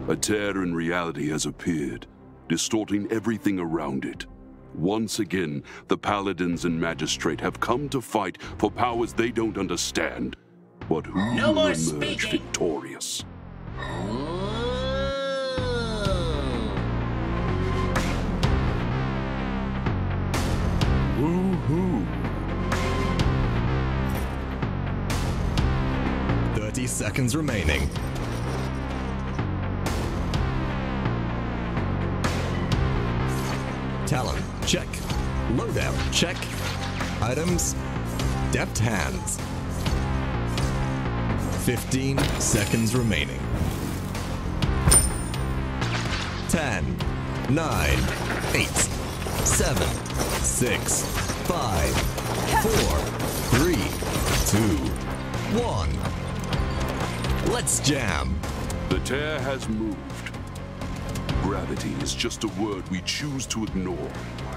A tear in reality has appeared, distorting everything around it. Once again, the Paladins and Magistrate have come to fight for powers they don't understand. But who will emerge victorious? Woohoo! 30 seconds remaining. Talent, check. Loadout, check. Items, deft hands. 15 seconds remaining. 10, 9, 8, 7, 6, 5, 4, 3, 2, 1. Let's jam. The tear has moved. Gravity is just a word we choose to ignore.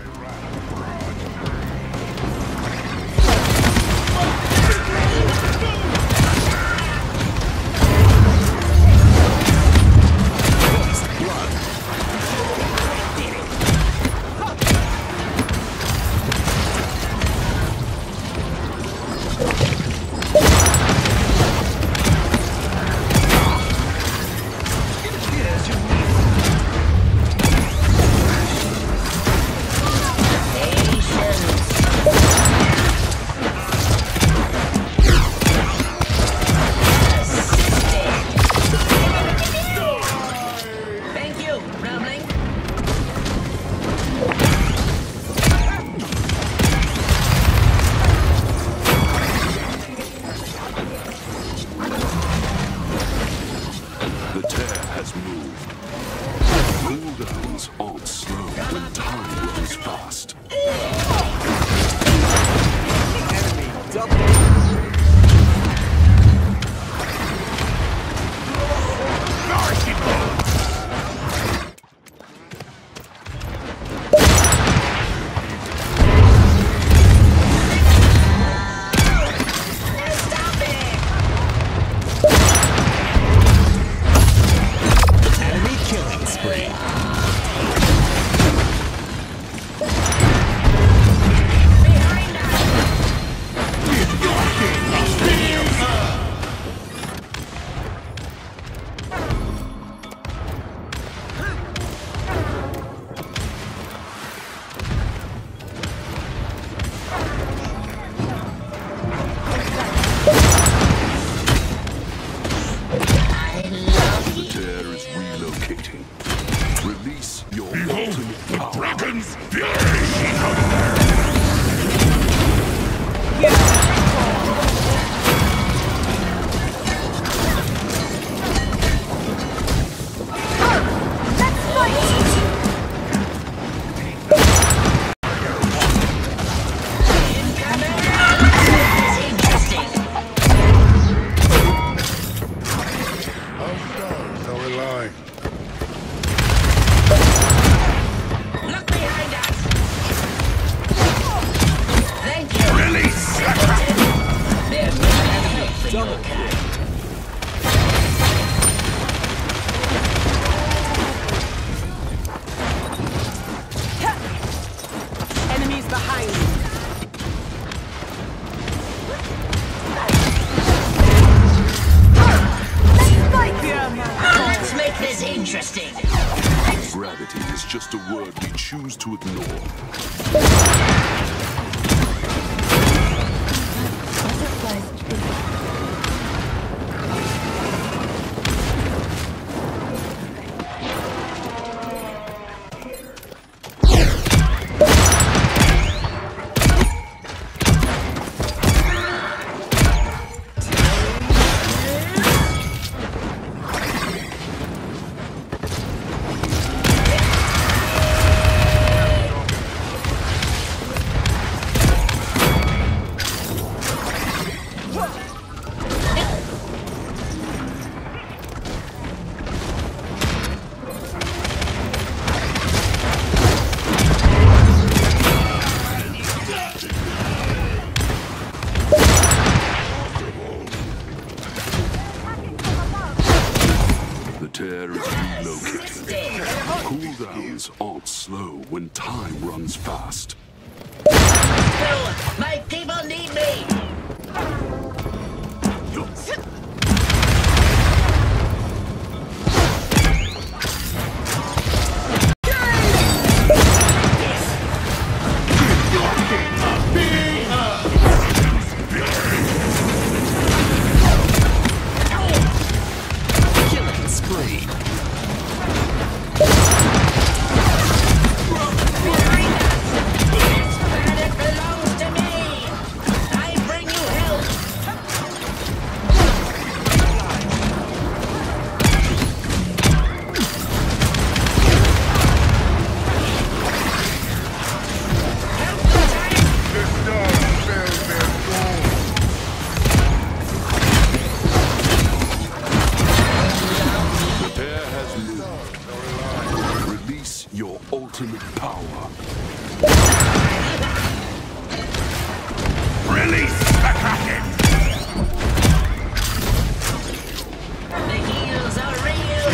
Cooldowns aren't slow when time runs fast. Enemy double. Release your ultimate power. Dragon's fury! Enemies behind you. Let's make this interesting. Gravity is just a word we choose to ignore. tear is relocating. Cooldowns aren't slow when time runs fast. My people need me! Killing spree. Planet belongs to me! I bring you help! The tear has moved. Release your ultimate power. Release the Kraken! The heels are real!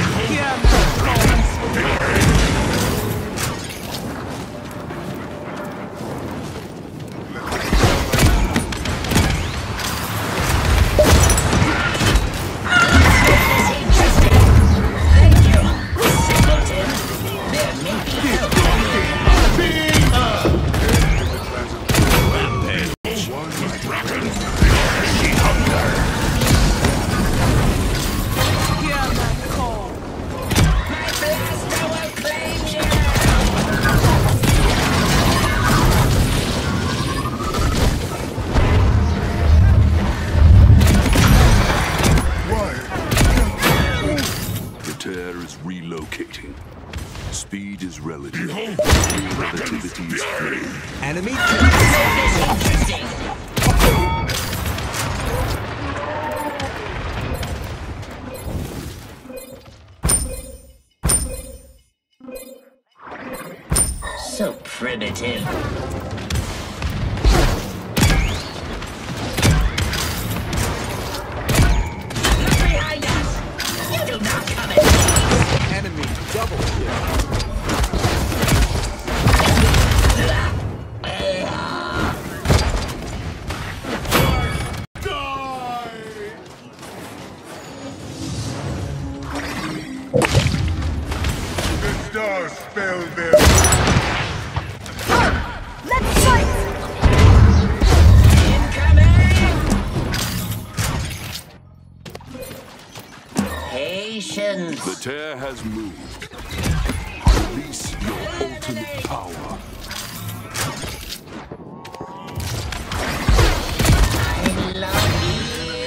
Thank you, simpleton. There may be help. My blaster will claim you! The tear is relocating. Speed is relative. Relativity is free. Enemy Interesting! So primitive. Look behind us! You do not come in peace! enemy double kill. The stars spell their Let's fight! Incoming! Patience! The tear has moved. Release your ultimate power. I love you!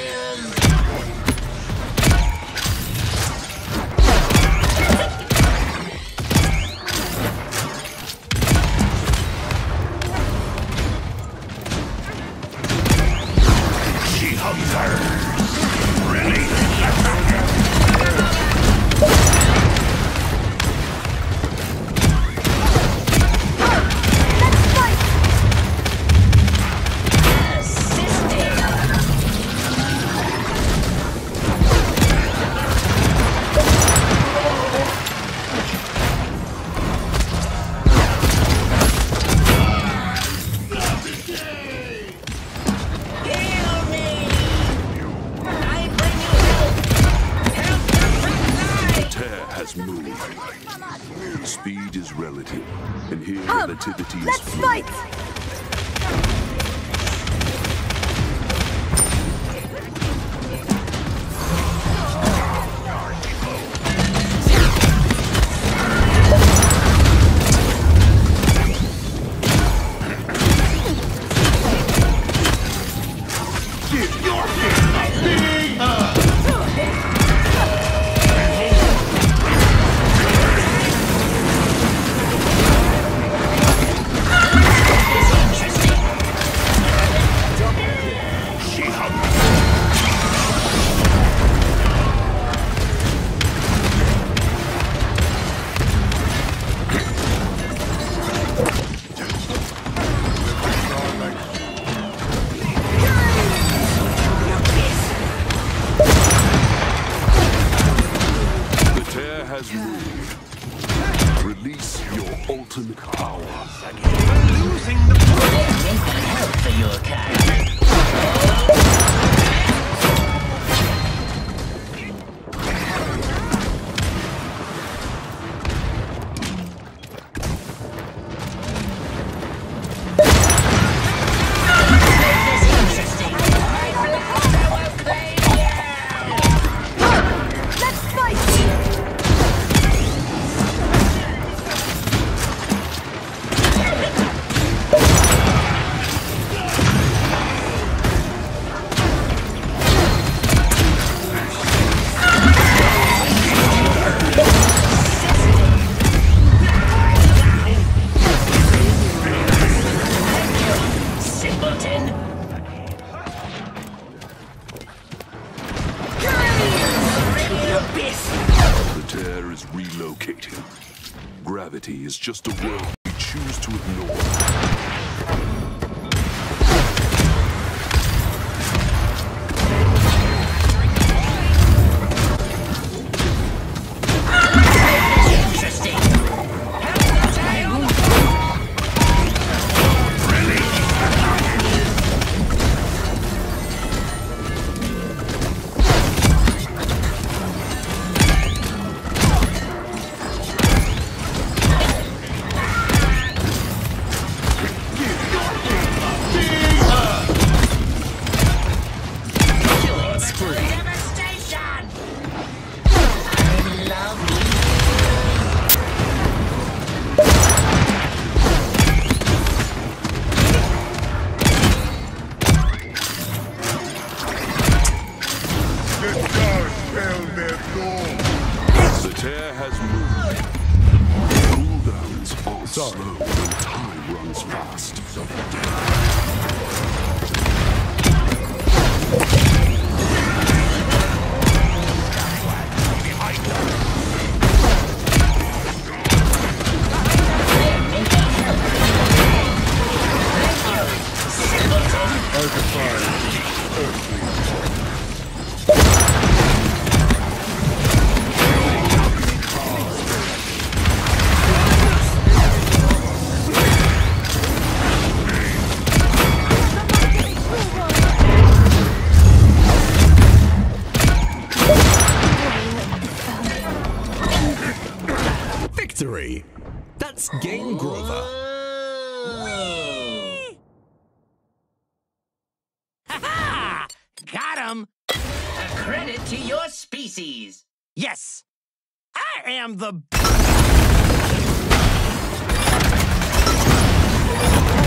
she hungers. Release the Kraken! Let's fight! Assisting! Heal me! I bring you help! Help the front The line! tear has moved. Speed is relative, and here Come! relativity is Let's free. fight! Give your king a big hug! This has moved. Release your ultimate power. Losing the Make me help for your kind. Relocating. Gravity is just a world we choose to ignore. The tear has moved. Cooldowns are slow when time runs fast. Victory! That's Game Grover. Ha-ha! Got him! A credit to your species. Yes! I am the...